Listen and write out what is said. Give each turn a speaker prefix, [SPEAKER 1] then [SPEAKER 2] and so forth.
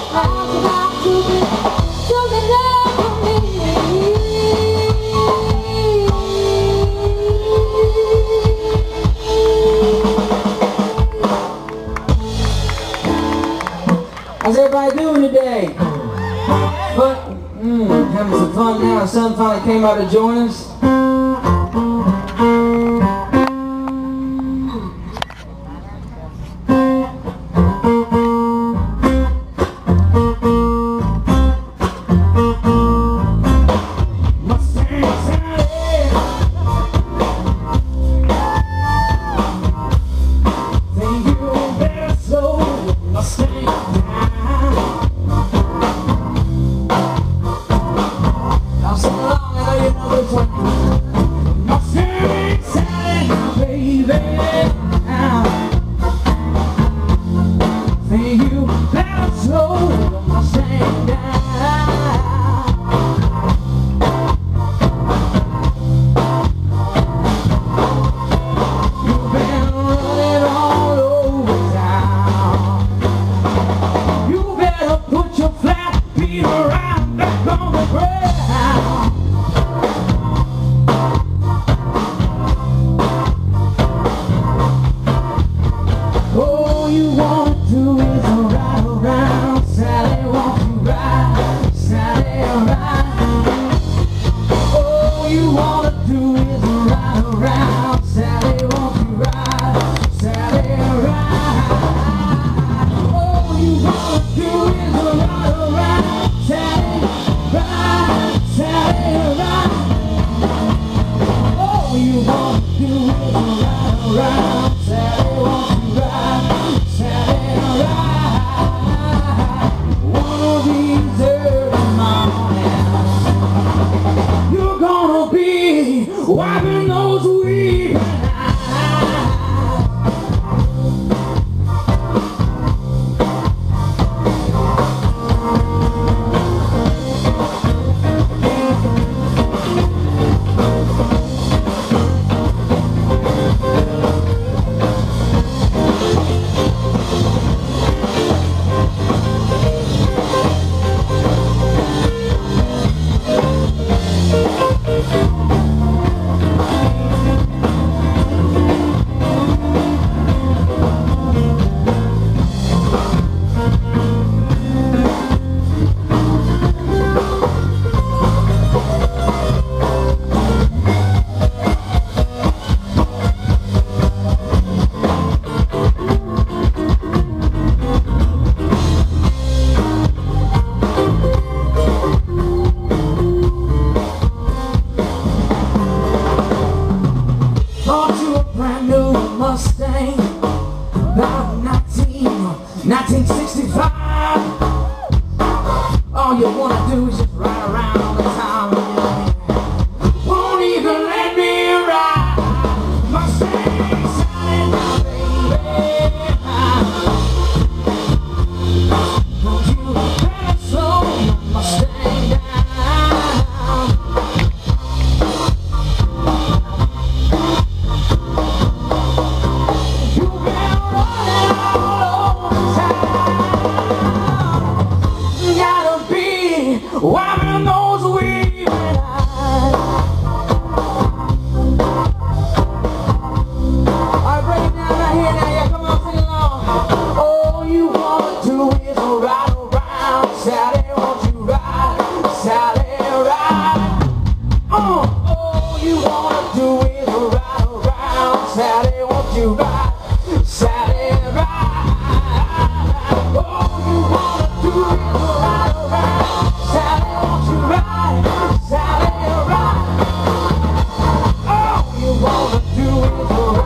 [SPEAKER 1] How's everybody doing today? Having some fun now. The sun finally came out to join us. Wiping those weeping eyes. Bought you a brand new Mustang, about 1965. All you wanna do is just ride around all the time. Won't even let me ride. Mustang shining now, baby. Don't you better slow your Mustang down. Wiping those weeping eyes. Alright, break it down right here now. Yeah, come on, sing along. All you wanna do is ride around. Sally, won't you ride? Sally, ride. All you wanna do is ride around. Sally, won't you ride? Sally, ride. All you wanna do is ride around. Sally, won't you ride? Sally, ride. All you wanna do is ride.